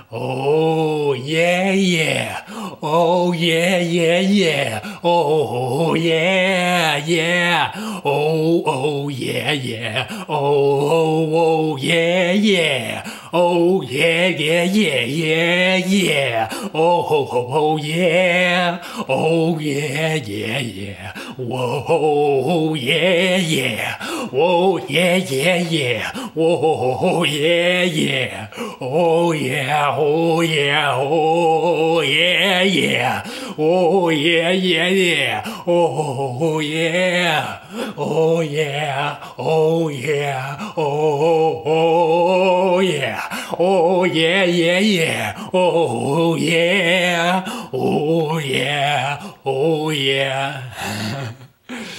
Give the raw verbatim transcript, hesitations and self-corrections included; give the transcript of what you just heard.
Oh yeah, yeah. Oh yeah, yeah, yeah. Oh yeah, yeah. Oh, oh yeah, yeah. Oh, oh, oh yeah, yeah. Oh yeah, yeah, yeah, yeah, yeah. Oh, oh, oh, oh yeah. Oh yeah, yeah, yeah. Whoa, yeah, yeah. Whoa, yeah, yeah, yeah. Whoa, yeah, yeah. Oh yeah, oh yeah, oh yeah, yeah. Oh yeah, yeah, yeah. Oh yeah. Oh yeah. Oh yeah. Oh, oh yeah. Oh yeah, yeah, yeah. Oh yeah. Oh yeah. Oh yeah.